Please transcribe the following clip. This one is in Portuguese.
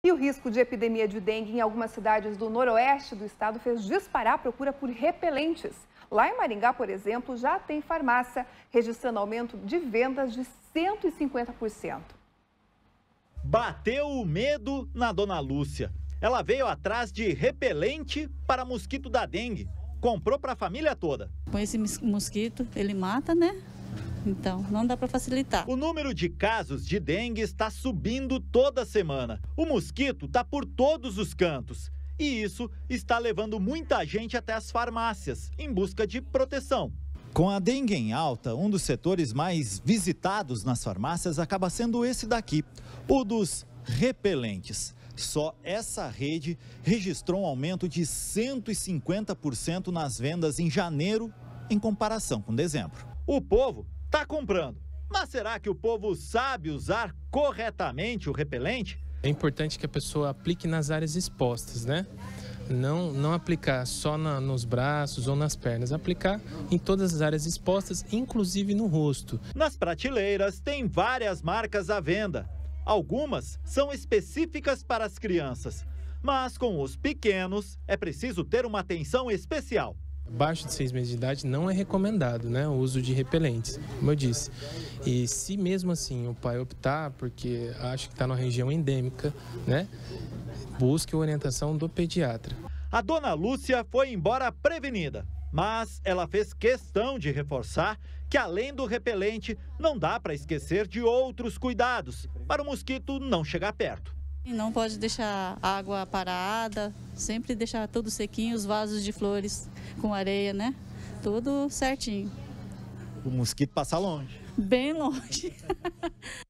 E o risco de epidemia de dengue em algumas cidades do noroeste do estado fez disparar a procura por repelentes. Lá em Maringá, por exemplo, já tem farmácia registrando aumento de vendas de 150%. Bateu o medo na dona Lúcia. Ela veio atrás de repelente para mosquito da dengue. Comprou para a família toda. Com esse mosquito, ele mata, né? Então, não dá para facilitar. O número de casos de dengue está subindo toda semana. O mosquito está por todos os cantos. E isso está levando muita gente até as farmácias, em busca de proteção. Com a dengue em alta, um dos setores mais visitados nas farmácias acaba sendo esse daqui, o dos repelentes. Só essa rede registrou um aumento de 150% nas vendas em janeiro, em comparação com dezembro. O povo está comprando, mas será que o povo sabe usar corretamente o repelente? É importante que a pessoa aplique nas áreas expostas, né? Não aplicar só nos braços ou nas pernas, aplicar em todas as áreas expostas, inclusive no rosto. Nas prateleiras tem várias marcas à venda. Algumas são específicas para as crianças, mas com os pequenos é preciso ter uma atenção especial. Abaixo de 6 meses de idade não é recomendado, né, o uso de repelentes, como eu disse. E se mesmo assim o pai optar, porque acha que está numa região endêmica, né, busque a orientação do pediatra. A dona Lúcia foi embora prevenida, mas ela fez questão de reforçar que além do repelente, não dá para esquecer de outros cuidados para o mosquito não chegar perto. Não pode deixar água parada, sempre deixar tudo sequinho, os vasos de flores com areia, né? Tudo certinho. O mosquito passa longe. Bem longe.